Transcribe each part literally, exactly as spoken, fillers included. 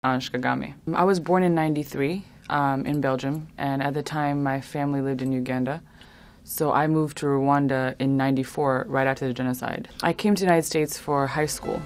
Ange Kagame. I was born in ninety-three um, in Belgium, and at the time my family lived in Uganda. So I moved to Rwanda in ninety-four, right after the genocide. I came to the United States for high school.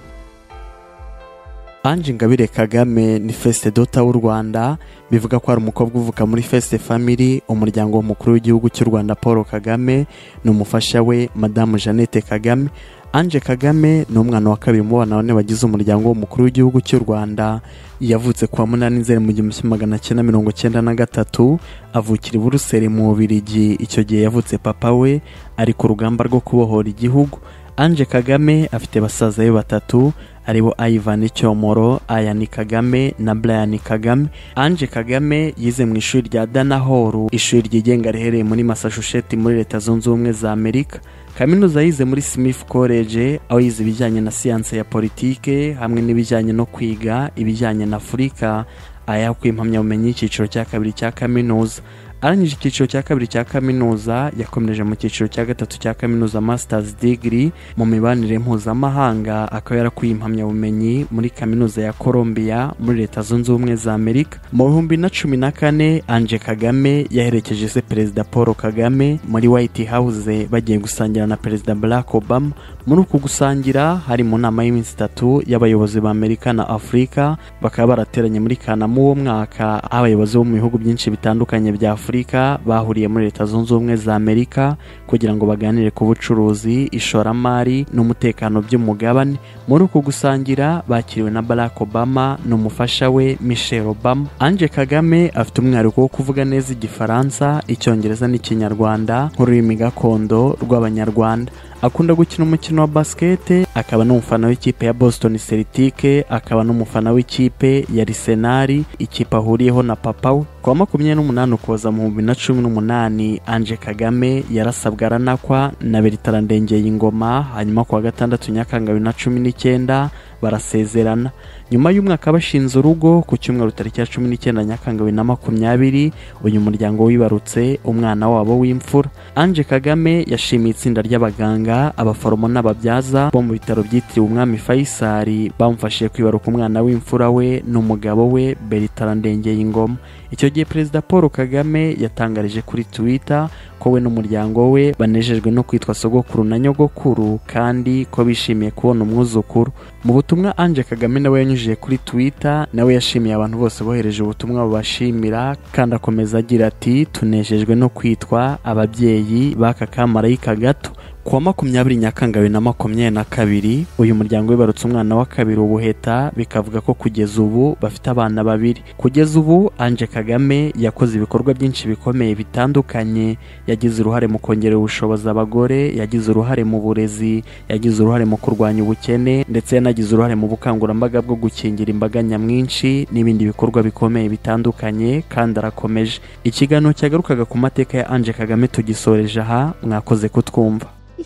Ange Ingabire Kagame ni first daughter w'u Rwanda, bivuga ko ari umukobwa uvuka muri first family, umuryango w'umukuru w'igihugu cy'u Rwanda Paul Kagame n'umufasha we Madame Jeannette Kagame. Ange Kagame ni umwana wa kabiri mu bana bane bagize umuryango w'umukuru w'igihugu cy'u Rwanda. Yavutse kwa munani Nzeri mu gihumbi kimwe magana cyenda mirongo cyenda na gatatu, avukira i Bruseli mu Bubiligi. Icyo gihe yavutse papa we ari ku rugamba rwo kubohora igihugu. Ange Kagame afite basaza be batatu, aribo Ivan Cyomoro, Ange Kagame na Brian Kagame. Ange Kagame yize mu ishuri rya Danahoro, ishuri ryigenga riherereye muri Massachusetts muri Leta Zunze Ubumwe za Amerika. Kaminuza yize muri Smith College, aho yize ibijyanye na siyanse ya politike hamwe n'ibijyanye no kwiga ibijyanye na Afurika. Aya kw'impamyabumenyi icyiciro cya kabiri cya kaminuza. Arangije icyiciro cya kabiri cya kaminuza, yakomereje mu cyiciro cya gatatu cya Kaminuza Masters degree mu mibanire mpuzamahanga, akaba yarakuye impamyabumenyi muri Kaminuza ya Columbia muri Leta Zunze Ubumwe za Amerika. Mu bihumbi na cumi na kane Ange Kagame yaherekeje se Prezida Paul Kagame muri White House bagiye gusangira na Prezida Barack Obama. Muri uku gusangira hari mu nama y'iminsi itatu y'abayobozi ba Amerika na Afrika, bakaba barateranye muri Kanama uwo mwaka. Abayobozi bo mu bihugu byinshi bitandukanye bya Afrika bahuriye muri Leta Zunze Ubumwe za Amerika kugira ngo baganire ku bucuruzi, ishoramari n'umutekano by'umugabane. Muri uku gusangira bakiriwe na Barack Obama n'umufasha we Michelle Obama. Ange Kagame afite umwihariko wo kuvuga neza Igifaransa, Icyongereza n'Ikinyarwanda nk'ururimi gakondo rw'Abanyarwanda. Akunda gukina umukino wa basket, akaba n'umufana w'ikipe ya Boston Celtics, akaba n'umufana w'ikipe ya Arsenal, ikipe ahuriyeho na papa we. Kwa makumyabiri n'umunani Ukuboza mu bihumbi na cumi n'umunani Ange Kagame yarasabwa aranakwa na Bertrand Ngoma, hanyuma kuwa gatandatu Nyakanga bibiri na cumi n'icyenda barasezerana. Nyuma y'umwaka bashinze urugo ku cyumweru tariki ya cumi n'icyenda Nyakanga bibiri na makumyabiri, uyu muryango wibarutse umwana wabo w'imfura. Ange Kagame yashimiye itsinda ry'abaganga, abaforomo n'ababyaza bo mu bitaro byitiriwe Umwami Faisal bamufashije kwibaruka umwana w'imfura we n'umugabo we Bertrand Ngoma. Icyo gihe Prezida Paul Kagame yatangarije kuri Twitter ko we n'umuryango we banejejwe no kwitwa sogokuru na nyogokuru, kandi ko bishimiye kubona umwuzukuru. Mu butumwa Ange Kagame nawe yanyujije kuri Twitter, nawe yashimiye abantu bose bohereje ubutumwa bubashimira, kandi akomeza agira ati tunejejwe no kwitwa ababyeyi b'aka kamarayika gato. Kuwa makumyabiri Nyakanga bibiri na makumyabiri na kabiri uyu muryango wibarutse umwana wa kabiri ubuheta, bikavuga ko kugeza ubu bafite abana babiri. Kugeza ubu Ange Kagame yakoze ibikorwa byinshi bikomeye bitandukanye. Yagize uruhare mu kongerera ubushobozi abagore, yagize uruhare mu burezi, yagize uruhare mu kurwanya ubukene, ndetse yanagize uruhare mu bukangurambaga bwo gukingira imbaga nyamwinshi n'ibindi bikorwa bikomeye bitandukanye, kandi arakomeje. Ikiganiro cyagarukaga ku mateka ya Ange Kagame tugisoreje aha. Mwakoze kutwumva.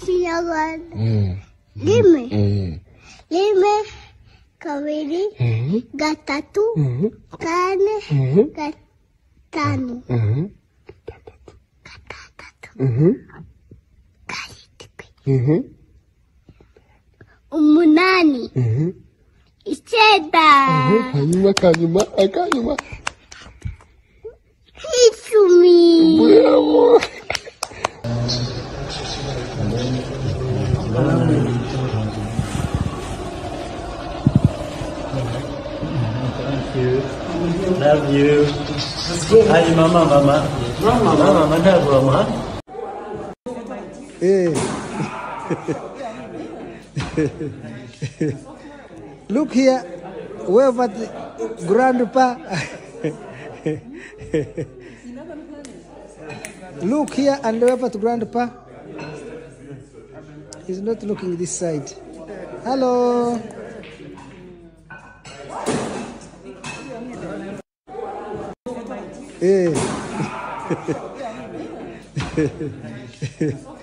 Mm. Rimwe mm. Rimwe kabiri mm. gatatu mm. kane mm. gatanu mm. gatandatu mm. karindwi mm. umunani mm. icyenda mm. hanyuma kanyuma akanyuma icumi. Bravo. Love you. Hi, mama, mama. Mama, mama, mama, mama. Hey. Look here, wave at grandpa. Look here and wave at grandpa. He's not looking this side. Hello. Hey.